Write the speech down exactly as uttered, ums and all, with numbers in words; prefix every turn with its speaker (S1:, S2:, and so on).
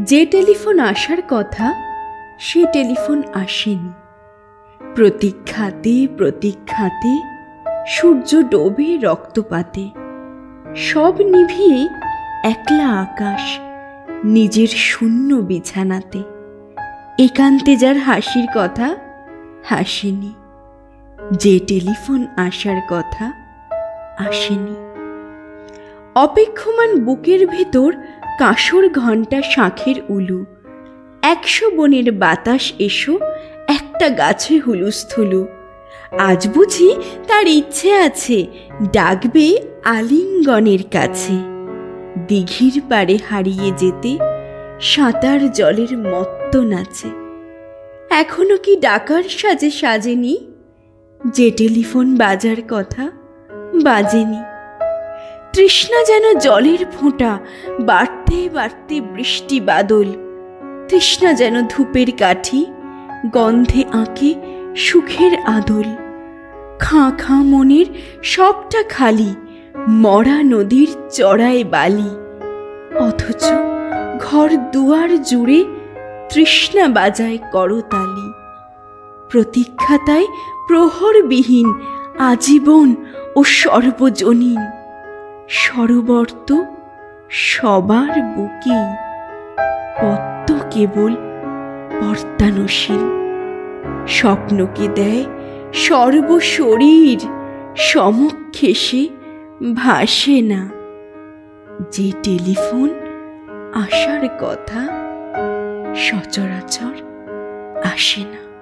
S1: যে টেলিফোন আসার কথা সে টেলিফোন আসেনি। প্রতীক্ষাতে প্রতীক্ষাতে সূর্য ডোবে রক্তপাতে, সব নিভিয়ে একলা আকাশ নিজের শূন্য বিছানাতে। একান্তে যার হাসির কথা হাসেনি, যে টেলিফোন আসার কথা আসেনি। অপেক্ষমান বুকের ভেতর কাঁসর ঘণ্টা শাঁখের উলু, একশো বনের বাতাস এসো একটা গাছে হুলুস্থুলু। আজ বুঝি তার ইচ্ছে আছে ডাকবে আলিঙ্গনের কাছে, দিঘির পাড়ে হারিয়ে যেতে সাঁতার জলের মত্ত নাচে। এখনো কি ডাকার সাজে সাজেনি, যে টেলিফোন বাজার কথা বাজেনি। তৃষ্ণা যেন জলের ফোঁটা, বাড়তে বাড়তে বৃষ্টি বাদল। তৃষ্ণা যেন ধূপের কাঠি, গন্ধে আঁকে সুখের আদল। খাঁ খাঁ মনের সবটা খালি, মরা নদীর চড়ায় বালি। অথচ ঘর দুয়ার জুড়ে তৃষ্ণা বাজায় করতালি। প্রতীক্ষাতায় প্রহরবিহীন আজীবন ও সর্বজনীন। সরবর্ত সবার বুকেই, পদ্ম কেবল পর্দানশীল। স্বপ্নকে দেয় সর্বশরীর, সমক্ষে সে ভাসে না, যে টেলিফোন আসার কথা সচরাচর আসে না।